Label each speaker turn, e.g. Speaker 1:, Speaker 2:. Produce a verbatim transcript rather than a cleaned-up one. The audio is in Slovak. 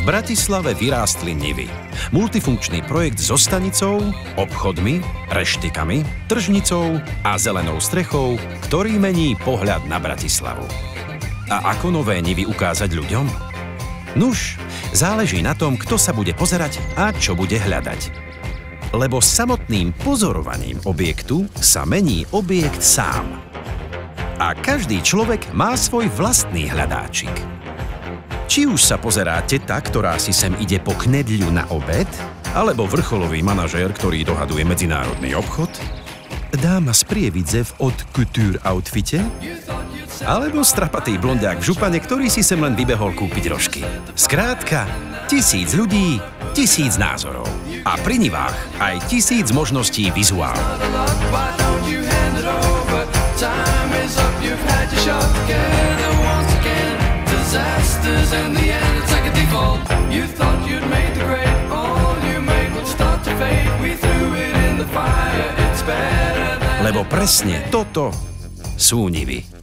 Speaker 1: Bratislave vyrástli Nivy. Multifunkčný projekt so stanicou, obchodmi, reštikami, tržnicou a zelenou strechou, ktorý mení pohľad na Bratislavu. A ako nové Nivy ukázať ľuďom? Nuž, záleží na tom, kto sa bude pozerať a čo bude hľadať. Lebo samotným pozorovaním objektu sa mení objekt sám. A každý človek má svoj vlastný hľadáčik. Či už sa pozerá teta, ktorá si sem ide po knedľu na obed, alebo vrcholový manažér, ktorý dohaduje medzinárodný obchod, dáma z Prievidze v haute couture outfite, alebo strapatý blondiak v župane, ktorý si sem len vybehol kúpiť rožky. Skrátka, tisíc ľudí, tisíc názorov. A pri nivách aj tisíc možností vizuálnych. Disasters in the end, it's like a default. You thought you'd made the grade, all you made would start to fade. We threw it in the fire, it's better than... Lebo presne toto sú Nivy.